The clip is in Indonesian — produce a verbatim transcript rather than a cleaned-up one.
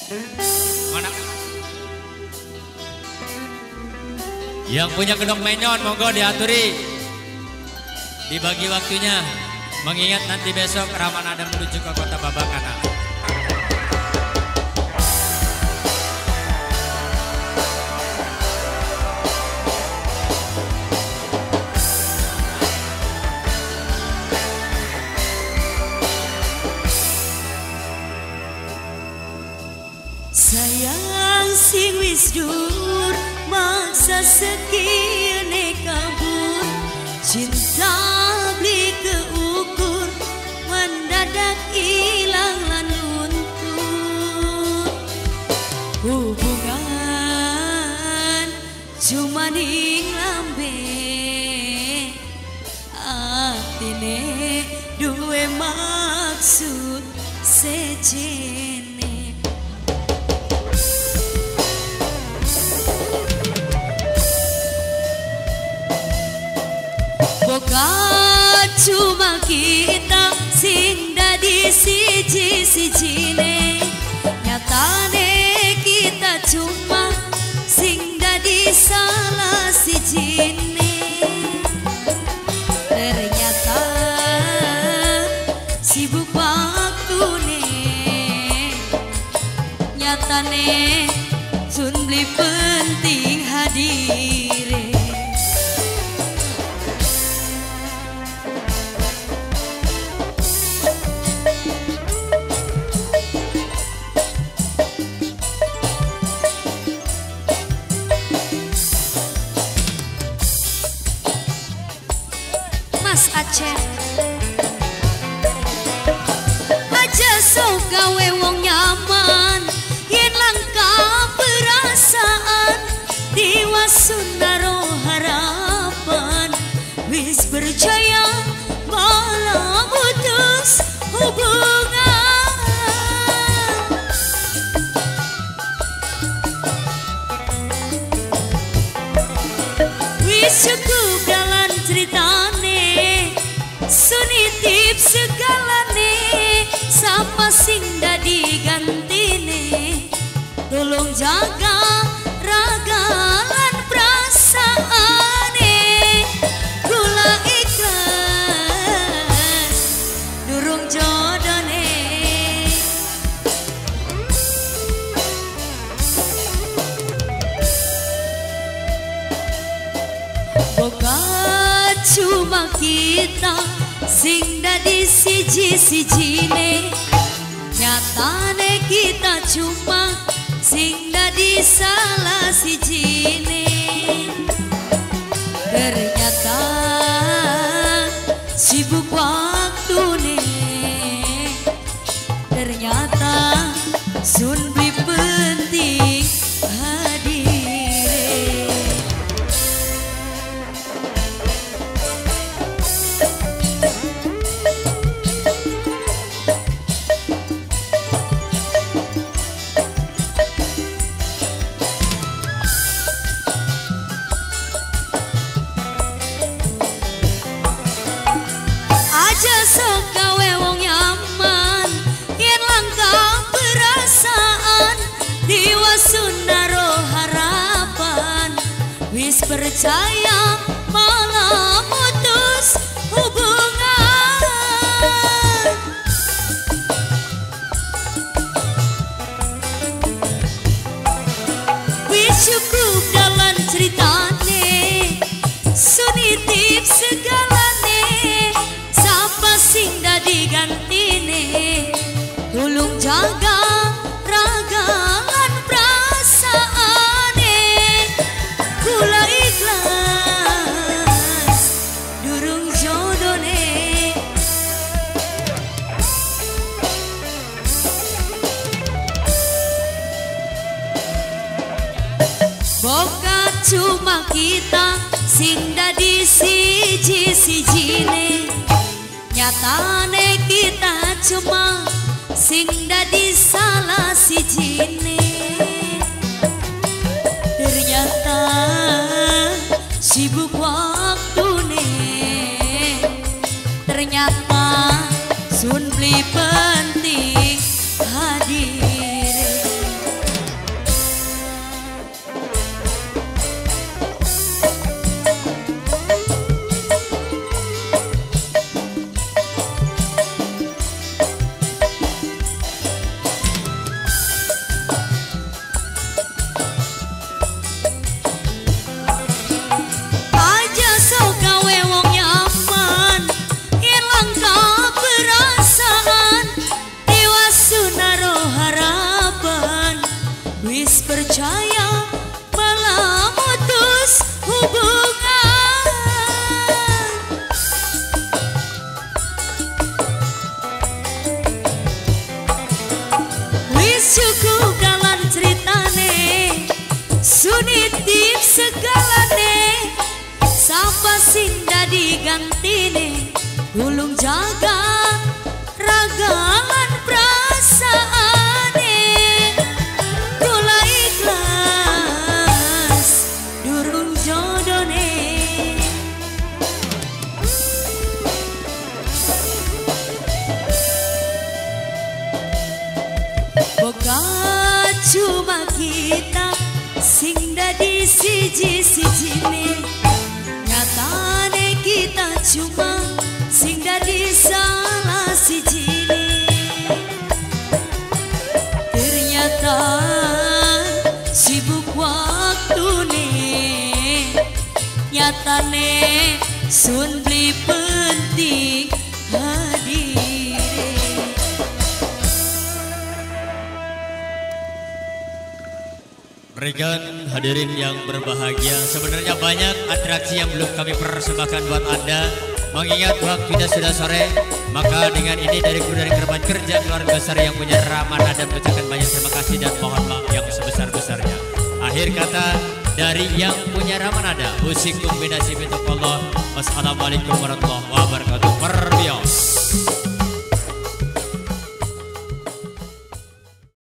Mana? Yang punya gedong menyon monggo diaturi. Dibagi waktunya. Mengingat nanti besok Ramanada menuju ke kota Babakana. Sayang sing wis dur maksa sekian kabur, cinta beli keukur mendadak hilang lan luntur. Hubungan cuma ning lambe, atine duwe maksud sejene. Boga cuma kita sing dadi siji-sijine, nyatane kita cuma sing dadi salah sijine. Ternyata sibuk waktune, nyatane sun beli penting hadire. Mas Aceh aja sok gawe wong nyaman, yen langka perasaan diwasunaro harapan, wis percaya malah putus hubungan. Wis cukup dalam ceritane, sunitip segalane, sapa sing dadi gantine. Tolong jaga raga lan perasaane, kula ikhlas durung jodone. Boga cuma kita sing dadi siji-sijine, nyatane kita cuma sing dadi salah sijine. Ternyata sibuk waktune, ternyata sun beli penting hadire. Aja sok gawe wong nyaman, yen langka perasaan diwasunaro harapan, wis percaya malah putus hubungan. Wis cukup dalam ceritane, sunitip segalane, sapa sing dadi gantine. Tolong jaga raga lan perasaane, kula ikhlas durung jodone. Boga cuma kita sing dadi siji-sijine, nyatane kita cuma sing dadi salah sijine. Ternyata sibuk waktune, ternyata sun beli penting hadire. percaya malah mutus hubungan. Wis cukup dalam ceritane, sunitip segalane, sapa sing dadi gantine, tulung jaga ragalan perasaane. Kula ikhlas durung jodone, boga cuma kita sing dadi siji-sijine, nyatane kita cuma sing dadi salah sijine. Ternyata sibuk waktune, nyatane sun beli penting hadir. Rekan hadirin yang berbahagia, sebenarnya banyak atraksi yang belum kami persembahkan buat Anda. Mengingat waktunya sudah sore, maka dengan ini dari kru dari Kerban Kerja keluarga besar yang punya Ramana dan mengucapkan banyak terima kasih dan mohon maaf yang sebesar-besarnya. Akhir kata dari yang punya Ramanada, usikum binasib Allah. Wassalamualaikum warahmatullahi wabarakatuh. Perbios.